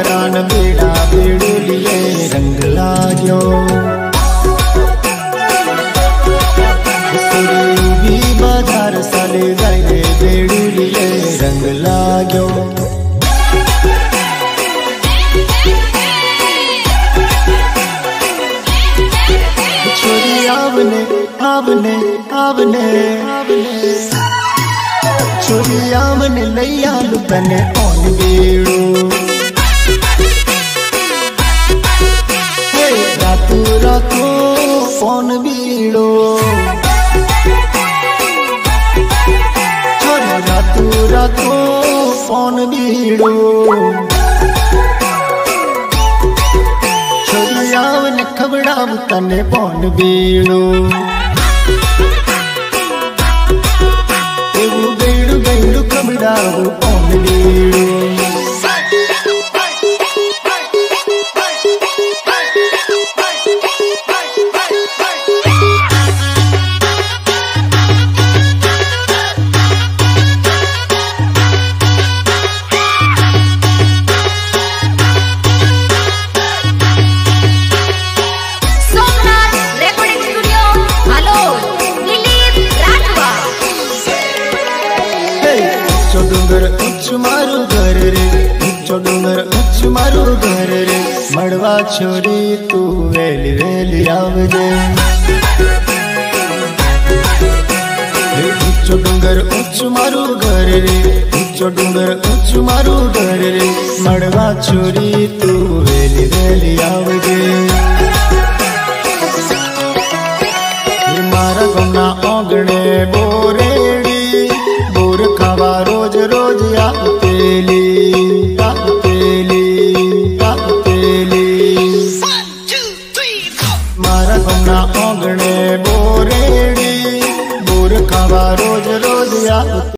डुंगरान बेड़ा बेड़ुलिए रंग लाग्यो। भी बाजार साले जाए बेड़ुलिए रंग लाग्यो। छोरी आवने आवने आवने छोरी आवने लैया लुबने ओन बेड़ो। रातू रातू फोन बीड़ो। छोरी रातू रातू फोन बीड़ो। छोरी आवने खबड़ाव तने फोन बीड़ो। बेड़ू बेड़ू खबड़ाव फोन बीड़ो। डूंगर उच्च मारू घर रे, उच्चो डूंगर उच्च मारू घर रे। मड़वा छोरी तू वेली वेली आवजे। उच्चो डूंगर उच्च मारू घर रे, उच्चो डूंगर उच्च मारू घर रे। मड़वा छोरी तू वेली वेली आवजे। मारा गमना ओगणे बोरेड़ी बोर खावा रोज रोज आतेली आतेली आतेली। मारा गमना ओगणे बोरेड़ी बोर खावा रोज रोज आतेली।